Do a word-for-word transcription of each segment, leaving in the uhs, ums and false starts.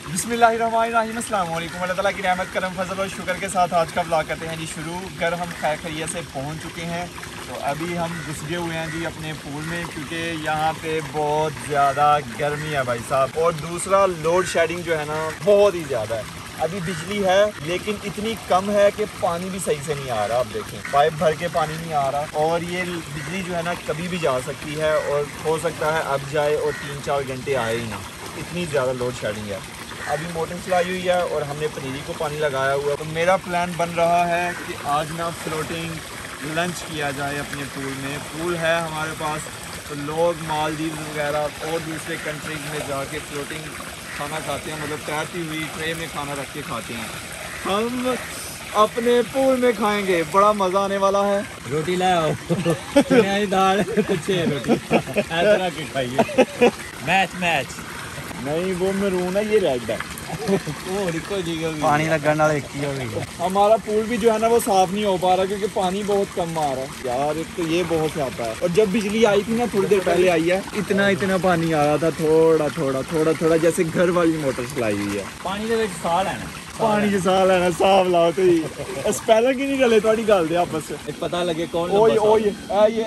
बिस्मिल्लाहिर्रहमानिर्रहीम, अस्सलाम वालेकुम। अल्लाह ताला की रहमत करम फजल और शुक्र के साथ आज का व्लॉग करते हैं जी शुरू। घर हम खैर खैरियत से पहुंच चुके हैं। तो अभी हम घुस गए हुए हैं जी अपने पूल में, क्योंकि यहाँ पे बहुत ज़्यादा गर्मी है भाई साहब। और दूसरा लोड शेडिंग जो है ना बहुत ही ज़्यादा है। अभी बिजली है लेकिन इतनी कम है कि पानी भी सही से नहीं आ रहा। आप देखें पाइप भर के पानी नहीं आ रहा। और ये बिजली जो है ना कभी भी जा सकती है और हो सकता है अब जाए और तीन चार घंटे आए ही ना, इतनी ज़्यादा लोड शेडिंग है। अभी मोटर चलाई हुई है और हमने पनीरी को पानी लगाया हुआ है। तो मेरा प्लान बन रहा है कि आज ना फ्लोटिंग लंच किया जाए अपने पूल में। पूल है हमारे पास, तो लोग मालदीव वगैरह और दूसरे कंट्रीज में जाके फ्लोटिंग खाना खाते हैं, मतलब तैरती हुई ट्रे में खाना रख के खाते हैं। हम अपने पूल में खाएंगे, बड़ा मज़ा आने वाला है। रोटी लाओ दाल कुछ रोटी ऐसा रख के खाइए। मैच मैच नहीं वो मरून है, ये रेड है। पानी लगने वाला एक ही हो गई। हमारा पूल भी जो है ना वो साफ नहीं हो पा रहा क्योंकि पानी बहुत कम आ रहा है यार। एक तो ये बहुत आता है। और जब बिजली आई थी ना थोड़ी देर पहले आई है, इतना इतना पानी आ रहा था, थोड़ा थोड़ा थोड़ा थोड़ा जैसे घर वाली मोटर चलाई हुई है। पानी ਦੇ ਵਿੱਚ ਸਾਹ ਲੈਣਾ पानी च साह लेना, साफ लाओ तो ही स्पेलिंग ही नहीं रले थोड़ी गल दे आपस एक पता लगे कौन ओए ओए आ ये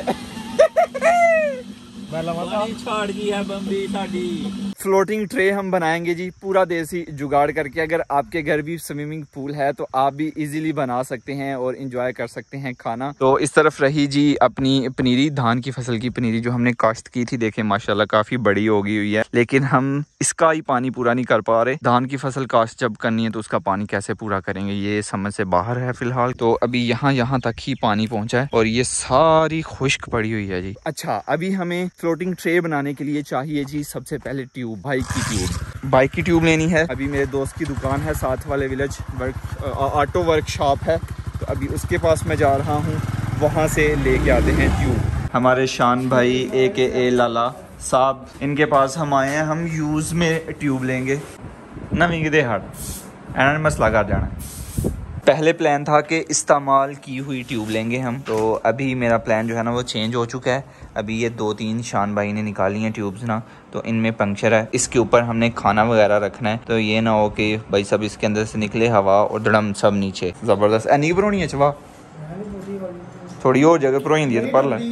मैं पानी छाड़ गई है बम्बी साडी। फ्लोटिंग ट्रे हम बनाएंगे जी पूरा देसी जुगाड़ करके। अगर आपके घर भी स्विमिंग पूल है तो आप भी इजीली बना सकते हैं और इंजॉय कर सकते हैं खाना। तो इस तरफ रही जी अपनी पनीरी, धान की फसल की पनीरी जो हमने काश्त की थी। देखें माशाल्लाह काफी बड़ी हो गई हुई है, लेकिन हम इसका ही पानी पूरा नहीं कर पा रहे। धान की फसल काश्त जब करनी है तो उसका पानी कैसे पूरा करेंगे, ये समझ से बाहर है फिलहाल। तो अभी यहाँ यहाँ तक ही पानी पहुँचा है और ये सारी खुश्क पड़ी हुई है जी। अच्छा, अभी हमें फ्लोटिंग ट्रे बनाने के लिए चाहिए जी सबसे पहले ट्यूब, बाइक की ट्यूब। बाइक की ट्यूब लेनी है। अभी मेरे दोस्त की दुकान है साथ वाले विलेज वर्क ऑटो वर्कशॉप है, तो अभी उसके पास मैं जा रहा हूँ, वहाँ से लेके आते हैं ट्यूब। हमारे शान भाई ए के ए लाला साहब, इनके पास हम आए हैं। हम यूज़ में ट्यूब लेंगे नवी कि दिहाड़ एना मसला कर जाना। पहले प्लान था कि इस्तेमाल की हुई ट्यूब लेंगे हम, तो अभी मेरा प्लान जो है ना वो चेंज हो चुका है। अभी ये दो तीन शान भाई ने निकाली हैं ट्यूब्स ना, तो इनमें पंक्चर है। इसके ऊपर हमने खाना वगैरह रखना है, तो ये ना हो कि भाई सब इसके अंदर से निकले हवा और धड़म सब नीचे। ज़बरदस्त एनी भरोनी है चवा थोड़ी और जगह भरोई दी पर लै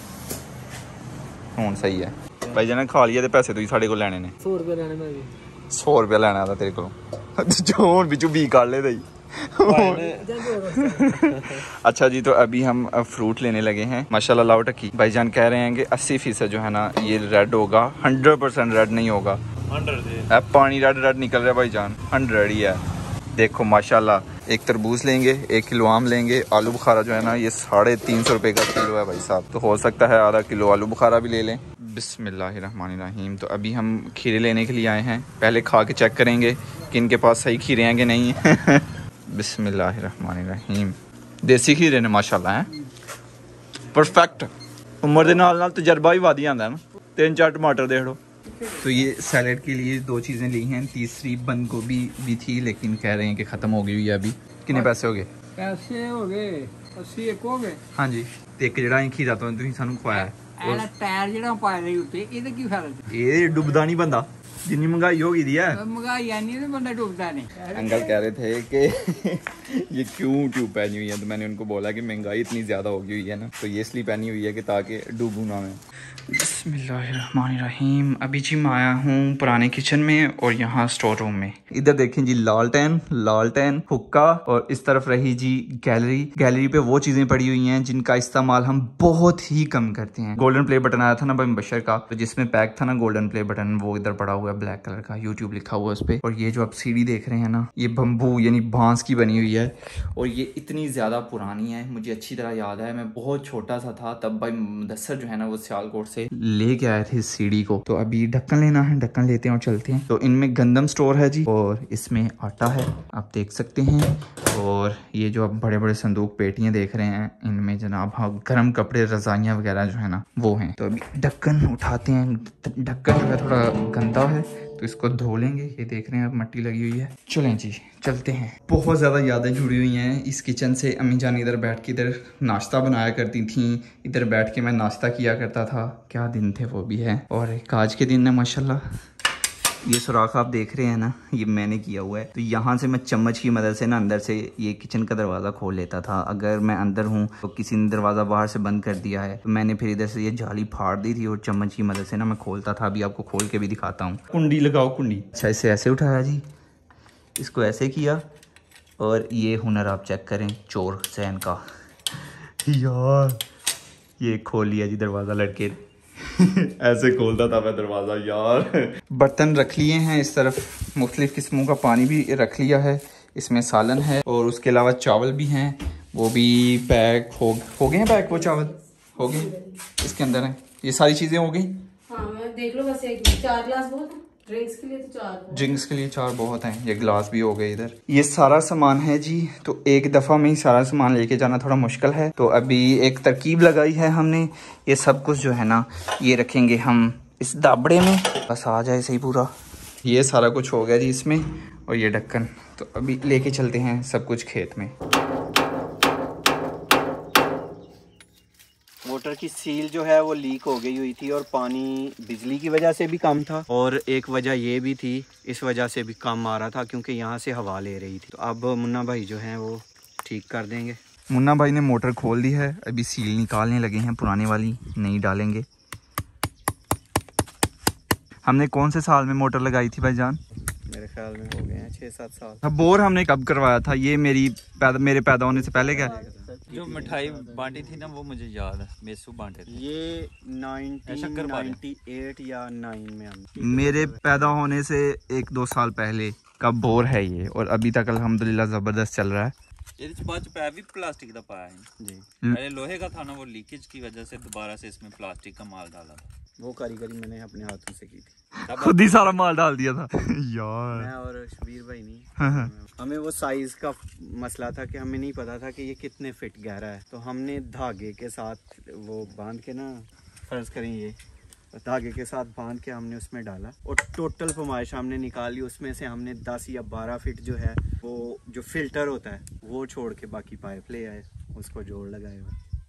हूँ सही है भाई जाना खा लिया। तो पैसे तुम साढ़े को लैने ने सौ रुपये लैने सौ रुपया लैना था तेरे को हूँ बिचू बी काट ले दई। अच्छा जी, तो अभी हम फ्रूट लेने लगे हैं। माशाल्लाह लाओ टकी भाईजान कह रहे हैं कि अस्सी फीसद जो है ना ये रेड होगा, हंड्रेड परसेंट रेड नहीं होगा। अब पानी रेड रेड निकल रहा है भाईजान, हंड्रेड ही है। देखो माशाल्लाह एक तरबूज लेंगे, एक किलो आम लेंगे। आलू बुखारा जो है ना ये साढ़े तीन सौ रुपये का किलो है भाई साहब, तो हो सकता है आधा किलो आलू बुखारा भी ले लें। बिस्मिल्लाहिर्रहमानिर्रहीम। तो अभी हम खीरे लेने के लिए आए हैं, पहले खा के चेक करेंगे कि इनके पास सही खीरे हैं कि नहीं। बिस्मिल्लाहिर्रहमानिर्रहीम। देसी खीरे ने माशाल्लाह हैं परफेक्ट। उम्र के नाल नाल तजर्बा भी वध जाता है ना। तीन चार टमाटर देख लो। तो ये सैलेड के लिए दो चीज़ें ली हैं, तीसरी बंद गोभी भी थी लेकिन कह रहे हैं कि ख़त्म हो गई हुई है अभी। कितने पैसे हो गए? पैसे हो गए अस्सी एक हो गए। हाँ जी, तो एक जड़ा खीरा तो तुम सानू खवाया है टायर जड़ा पाया नहीं उत्ते, ਇਹਦਾ ਕੀ ਫਾਇਦਾ? ਇਹ डुबदा नहीं बंदा, जितनी महंगाई हो गई है महंगाई आनी है तो बंदा डूबता नहीं। अंकल कह रहे थे कि ये क्यों ट्यूब पहनी हुई है, तो मैंने उनको बोला कि महंगाई इतनी ज़्यादा हो गई हुई है ना, तो ये इसलिए पहनी हुई है कि ताकि डूबूँ ना मैं। बिस्मिल्लाहिर्रहमानिर्रहीम। अभी जी मैं आया हूँ पुराने किचन में और यहाँ स्टोर रूम में। इधर देखें जी लालटेन लालटेन हुक्का, और इस तरफ रही जी गैलरी। गैलरी पे वो चीज़ें पड़ी हुई हैं जिनका इस्तेमाल हम बहुत ही कम करते हैं। गोल्डन प्ले बटन आया था ना भाई मुबशर का, तो जिसमें पैक था ना गोल्डन प्ले बटन, वो इधर पड़ा हुआ है ब्लैक कलर का, यूट्यूब लिखा हुआ है उस पर। और ये जो आप सीढ़ी देख रहे हैं ना ये बम्बू यानी बांस की बनी हुई है, और ये इतनी ज़्यादा पुरानी है। मुझे अच्छी तरह याद है मैं बहुत छोटा सा था तब भाई मुदस्सर जो है ना वो सियालकोट से लेके आए थे इस सीढ़ी को। तो अभी ढक्कन लेना है, ढक्कन लेते हैं और चलते हैं। तो इनमें गंदम स्टोर है जी, और इसमें आटा है आप देख सकते हैं। और ये जो आप बड़े बड़े संदूक पेटियां देख रहे हैं इनमें जनाब हाँ गर्म कपड़े रजाइयाँ वगैरह जो है ना वो हैं। तो अभी ढक्कन उठाते हैं। ढक्कन जो है थोड़ा गंदा है तो इसको धो लेंगे। ये देख रहे हैं अब मट्टी लगी हुई है। चलें जी चलते हैं। बहुत ज़्यादा यादें जुड़ी हुई हैं इस किचन से। अम्मी जान इधर बैठ के इधर नाश्ता बनाया करती थी, इधर बैठ के मैं नाश्ता किया करता था। क्या दिन थे वो भी है। और एक आज के दिन है माशाल्लाह ये सुराख आप देख रहे हैं ना, ये मैंने किया हुआ है। तो यहाँ से मैं चम्मच की मदद से ना अंदर से ये किचन का दरवाज़ा खोल लेता था। अगर मैं अंदर हूँ तो किसी ने दरवाज़ा बाहर से बंद कर दिया है तो मैंने फिर इधर से ये जाली फाड़ दी थी और चम्मच की मदद से ना मैं खोलता था। अभी आपको खोल के भी दिखाता हूँ। कुंडी लगाओ, कुंडी। अच्छा, इसे ऐसे उठाया जी, इसको ऐसे किया और ये हुनर आप चेक करें चोर सैन का। यार ये खोल लिया जी दरवाज़ा लड़के ऐसे खोलता था मैं दरवाज़ा यार। बर्तन रख लिए हैं इस तरफ, मुख्तलिफ़ किस्मों का पानी भी रख लिया है, इसमें सालन है और उसके अलावा चावल भी हैं, वो भी पैक हो हो गए हैं। पैक वो चावल हो गए, इसके अंदर हैं, ये सारी चीज़ें हो गई। हाँ, मैं देख लो बस एक चार ग्लास बहुत है, ड्रिंक्स के लिए तो चार ड्रिंक्स के लिए चार बहुत हैं। ये गिलास भी हो गए इधर। ये सारा सामान है जी, तो एक दफ़ा में ही सारा सामान लेके जाना थोड़ा मुश्किल है। तो अभी एक तरकीब लगाई है हमने, ये सब कुछ जो है ना ये रखेंगे हम इस दाबड़े में, बस आ जाए सही पूरा। ये सारा कुछ हो गया जी इसमें, और ये ढक्कन। तो अभी लेके चलते हैं सब कुछ खेत में। मोटर की सील जो है वो लीक हो गई हुई थी और पानी बिजली की वजह से भी कम था और एक वजह ये भी थी, इस वजह से भी कम आ रहा था क्योंकि यहाँ से हवा ले रही थी। तो अब मुन्ना भाई जो हैं वो ठीक कर देंगे। मुन्ना भाई ने मोटर खोल दी है, अभी सील निकालने लगे हैं, पुराने वाली नई डालेंगे। हमने कौन से साल में मोटर लगाई थी भाईजान? मेरे ख्याल में हो गए हैं छः सात साल। बोर हमने कब करवाया था? ये मेरी पैदा मेरे पैदा होने से पहले। क्या जो मिठाई बांटी थी ना वो मुझे याद है, मेसू बांटे थे। ये नाइनटीन नाइंटी एट या नाइन में हम मेरे पैदा होने से एक दो साल पहले का बोर है ये, और अभी तक अल्हम्दुलिल्लाह ज़बरदस्त चल रहा है। भी प्लास्टिक का पाया है जी, पहले लोहे का था ना, वो लीकेज की वजह से दोबारा से इसमें प्लास्टिक का माल डाला था। वो कारीगरी मैंने अपने हाथों से की थी, खुद ही सारा माल डाल दिया था यार। मैं और शबीर भाई नहीं, हमें वो साइज का मसला था कि हमें नहीं पता था कि ये कितने फिट गहरा है। तो हमने धागे के साथ वो बांध के ना, फर्ज करें ये धागे के साथ बांध के हमने उसमें डाला और टोटल पैमाइश हमने निकाली। उसमें से हमने दस या बारह फीट जो है वो जो फिल्टर होता है वो छोड़ के बाकी पाइप ले आए, उसको जोड़ लगाए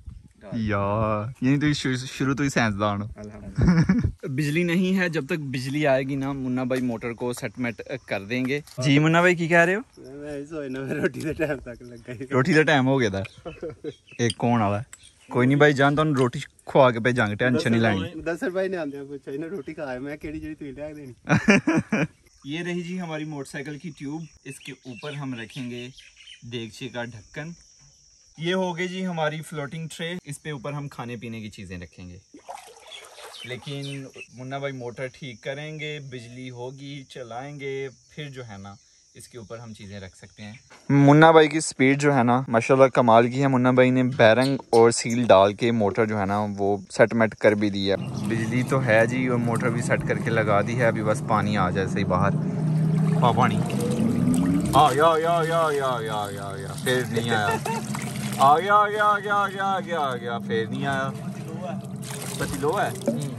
यार। यही तो शुरू तो ही साइंसदान हो। बिजली नहीं है, जब तक बिजली आएगी ना मुन्ना भाई मोटर को सेटमेंट कर देंगे। जी मुन्ना भाई की कह रहे हो? रोटी का टाइम तक लग गई, रोटी का टाइम हो गया था। एक कौन वाला कोई नहीं भाई जान, तुम रोटी खुआ के भेजांगे, टेंशन नहीं लेनी। दस रुपए नहीं आंदे कुछ ना, रोटी खाए मैं केड़ी जेडी तू ले देनी। ये रही जी हमारी मोटरसाइकिल की ट्यूब, इसके ऊपर हम रखेंगे देगचे का ढक्कन। ये हो गई जी हमारी फ्लोटिंग ट्रे, इस पे ऊपर हम खाने पीने की चीज़ें रखेंगे। लेकिन मुन्ना भाई मोटर ठीक करेंगे, बिजली होगी, चलाएंगे, फिर जो है ना इसके ऊपर हम चीज़ें रख सकते हैं। मुन्ना भाई की स्पीड जो है ना माशाल्लाह कमाल की है। मुन्ना भाई ने बैरंग और सील डाल के मोटर जो है ना वो सेटमेंट कर भी दी है। बिजली तो है जी और मोटर भी सेट करके लगा दी है, अभी बस पानी आ जाए सही बाहर। हाँ पानी आ गया या या या या या या फिर नहीं आया, आ गया आ गया आ गया आ गया आ गया आ गया फिर नहीं आया। बत्ती लो है,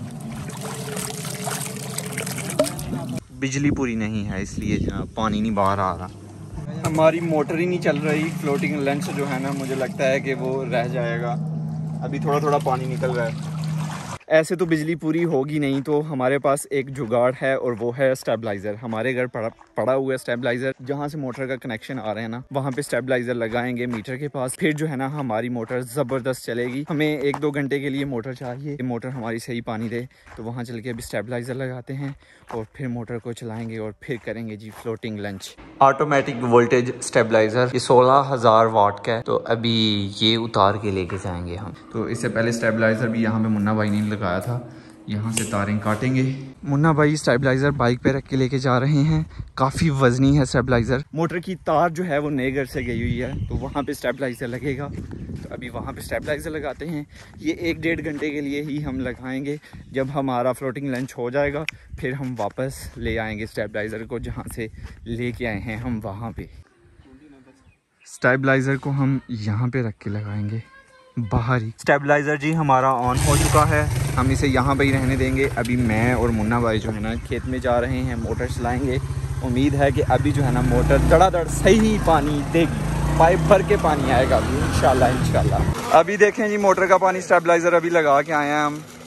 बिजली पूरी नहीं है इसलिए जनाब पानी नहीं बाहर आ रहा। हमारी मोटर ही नहीं चल रही। फ्लोटिंग लंच जो है ना मुझे लगता है कि वो रह जाएगा, अभी थोड़ा थोड़ा पानी निकल रहा है। ऐसे तो बिजली पूरी होगी नहीं, तो हमारे पास एक जुगाड़ है और वो है स्टेबलाइज़र। हमारे घर पड़ा पड़ा हुआ है स्टेबलाइज़र, जहाँ से मोटर का कनेक्शन आ रहे हैं ना वहाँ पे स्टेबलाइज़र लगाएंगे मीटर के पास, फिर जो है ना हमारी मोटर ज़बरदस्त चलेगी। हमें एक दो घंटे के लिए मोटर चाहिए, मोटर हमारी सही पानी दे, तो वहाँ चल के अभी स्टेबलाइज़र लगाते हैं और फिर मोटर को चलाएँगे और फिर करेंगे जी floating lunch. Automatic voltage stabiliser, ये सोलह हज़ार वाट का है, तो अभी ये उतार के लेके जाएंगे हम। तो इससे पहले स्टेबलाइज़र भी यहाँ पे मुन्ना भाई ने लगाया था, यहाँ से तारें काटेंगे। मुन्ना भाई स्टेबलाइज़र बाइक पे रख के लेके जा रहे हैं, काफ़ी वजनी है स्टेबलाइज़र। मोटर की तार जो है वो नए घर से गई हुई है, तो वहाँ पे स्टेबलाइज़र लगेगा। तो अभी वहाँ पे स्टेबलाइज़र लगाते हैं, ये एक डेढ़ घंटे के लिए ही हम लगाएंगे। जब हमारा फ्लोटिंग लंच हो जाएगा फिर हम वापस ले आएंगे स्टेबलाइज़र को, जहाँ से लेके आए हैं हम वहाँ पे। स्टेबलाइज़र को हम यहाँ पे रख के लगाएंगे बाहर ही। स्टेबलाइज़र जी हमारा ऑन हो चुका है, हम इसे यहाँ पे ही रहने देंगे। अभी मैं और मुन्ना भाई जो है ना खेत में जा रहे हैं, मोटर चलाएंगे। उम्मीद है कि अभी जो है ना मोटर धड़ाधड़ सही पानी देगी, पाइप भर के पानी आएगा अभी इंशाल्लाह इंशाल्लाह। अभी देखें जी मोटर का पानी स्टेबलाइज़र अभी लगा के आए हैं हम,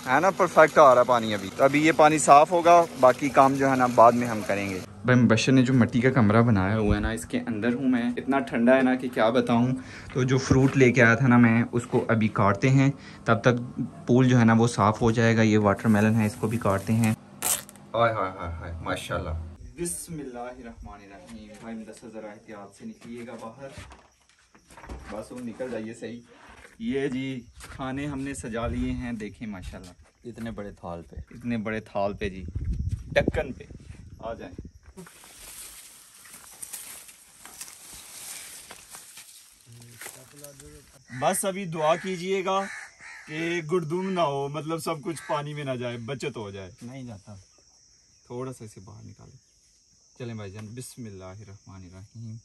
है ना, परफेक्ट आ रहा है पानी अभी। तो अभी ये पानी साफ़ होगा, बाकी काम जो है ना बाद में हम करेंगे। भाई बशर ने जो मिट्टी का कमरा बनाया हुआ है ना, इसके अंदर हूँ मैं, इतना ठंडा है ना कि क्या बताऊँ। तो जो फ्रूट लेके आया था ना मैं, उसको अभी काटते हैं, तब तक पूल जो है ना वो साफ़ हो जाएगा। ये वाटरमेलन है, इसको भी काटते हैं। हाय हाय हाय हाय माशाल्लाह। बिस्मिल्लाहिर्रहमानिर्रहीम। भाई मुदस्सर ज़रा एहतियात से निकलिएगा बाहर, बस वो निकल जाइए सही। ये जी खाने हमने सजा लिए हैं, देखें माशाल्लाह, इतने बड़े थाल पे, इतने बड़े थाल पे जी, ढक्कन पे। आ जाए। बस अभी दुआ कीजिएगा कि गुड़दुम ना हो, मतलब सब कुछ पानी में ना जाए, बचत हो जाए। नहीं जाता, थोड़ा सा इसे बाहर निकालें। चलें भाईजान, बिस्मिल्लाहिर्रहमानिर्रहीम।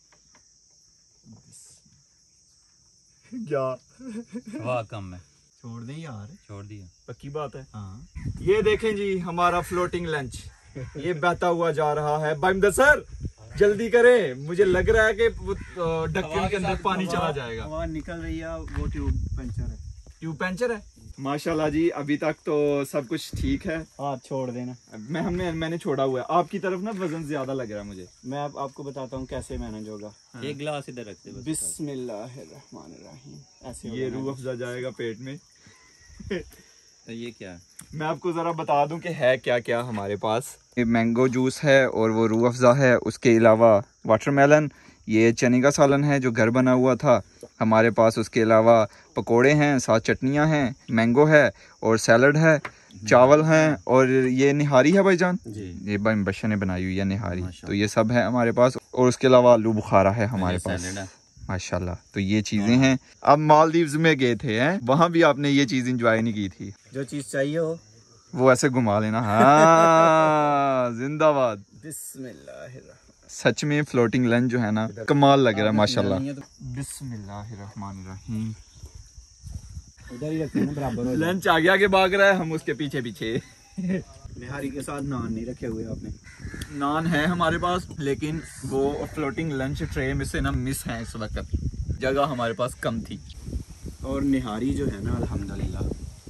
क्या हवा कम है, छोड़ दे यार, छोड़ दिया, पक्की बात है। हाँ, ये देखें जी हमारा फ्लोटिंग लंच, ये बहता हुआ जा रहा है। भाई मुदस्सर जल्दी करें, मुझे लग रहा है कि ढक्कन के अंदर पानी चला जाएगा। हवा निकल रही है, वो ट्यूब पंचर है। ट्यूब पंचर है। माशाल्लाह जी, अभी तक तो सब कुछ ठीक है। हाथ छोड़ देना। मैं हमने मैंने छोड़ा हुआ है। आपकी तरफ ना वजन ज्यादा लग रहा है मुझे। मैं आप, आपको बताता हूँ कैसे मैनेज होगा। हाँ। एक गिलास इधर रखते बस। बिस्मिल्लाहिर्रहमानिर्रहीम। ऐसे ये रूह अफ़ज़ा जाएगा पेट में। तो ये क्या है? मैं आपको ज़रा बता दूं कि है क्या क्या हमारे पास। ये मैंगो जूस है और वो रूह अफ़ज़ा है, उसके अलावा वाटरमेलन, ये चने का सालन है जो घर बना हुआ था हमारे पास, उसके अलावा पकोड़े हैं, साथ चटनियाँ हैं, मैंगो है और सैलड है, चावल हैं और ये निहारी है भाईजान जी, ये भाई बशर ने बनाई हुई है निहारी। तो ये सब है हमारे पास और उसके अलावा आलू बुखारा है हमारे पास माशाल्लाह। तो ये चीज़ें हैं। अब मालदीव्स में गए थे हैं, वहाँ भी आपने ये चीज़ इंजॉय नहीं की थी। जो चीज़ चाहिए हो वो ऐसे घुमा लेना। हाँ जिंदाबाद। बिस्मिल्लाहिर्रहमानिर्रहीम। सच में फ्लोटिंग लंच जो है ना कमाल लग रहा है माशाल्लाह। बिस्मिल्लाहिर्रहमानिर्रहीम। उधर ही रखते हैं ना बराबर। लंच आगे आगे भाग रहा है, हम उसके पीछे पीछे। निहारी के साथ नान नहीं रखे हुए आपने? नान है हमारे पास, लेकिन वो फ्लोटिंग लंच ट्रे में से ना मिस है इस वक्त, जगह हमारे पास कम थी। और निहारी जो है ना अल्हम्दुलिल्लाह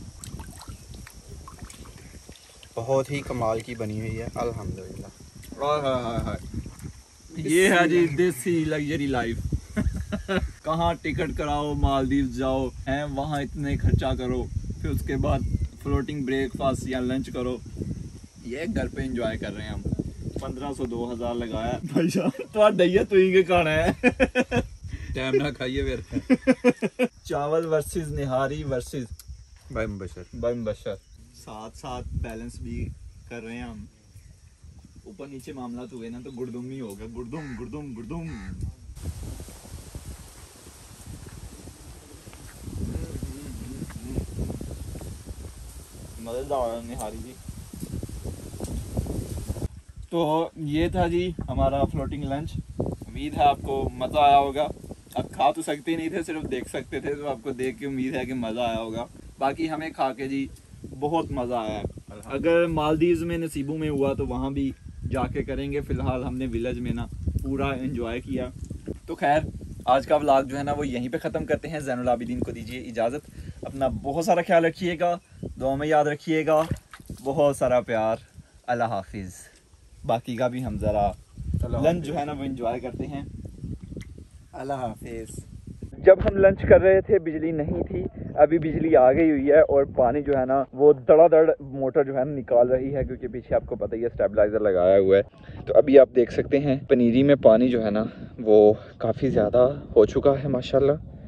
बहुत ही कमाल की बनी हुई है अल्हम्दुलिल्लाह। हाय हाय हाय, ये है जी देसी लग्जरी लाइफ। कहाँ टिकट कराओ, मालदीव जाओ हैं, वहाँ इतने खर्चा करो, फिर उसके बाद फ्लोटिंग ब्रेकफास्ट या लंच करो। ये घर पे एंजॉय कर रहे हैं हम। पंद्रह सौ दो हजार लगाया भाई साहब, तो दैया तो ही के खाना है। टाइम ना खाइए फिर। चावल वर्सेस निहारी वर्सेस भाई बशर भाई बशर, साथ साथ बैलेंस भी कर रहे हैं हम। ऊपर नीचे मामला तो हुए ना तो गुड़दुम ही होगा, गुड़दुम गुड़दुम गुड़दुम। मजेदार निहारी जी। तो ये था जी हमारा फ्लोटिंग लंच। उम्मीद है आपको मज़ा आया होगा। अब खा तो सकते नहीं थे, सिर्फ देख सकते थे, तो आपको देख के उम्मीद है कि मज़ा आया होगा। बाकी हमें खा के जी बहुत मज़ा आया। अगर मालदीव्स में नसीबों में हुआ तो वहाँ भी जाके करेंगे। फ़िलहाल हमने विलेज में ना पूरा एंजॉय किया। तो खैर आज का व्लॉग जो है ना वो यहीं पे ख़त्म करते हैं। ज़ैनुल आबिदीन को दीजिए इजाज़त। अपना बहुत सारा ख्याल रखिएगा, दुआ में याद रखिएगा, बहुत सारा प्यार। अल्लाह हाफिज़। बाकी का भी हम ज़रा लंच जो है ना वो एंजॉय करते हैं। अल्लाह हाफिज़। जब हम लंच कर रहे थे बिजली नहीं थी, अभी बिजली आ गई हुई है और पानी जो है ना वो धड़ाधड़ मोटर जो है ना निकाल रही है, क्योंकि पीछे आपको पता ही है स्टेबलाइजर लगाया हुआ है। तो अभी आप देख सकते हैं पनीरी में पानी जो है ना वो काफ़ी ज़्यादा हो चुका है माशाल्लाह।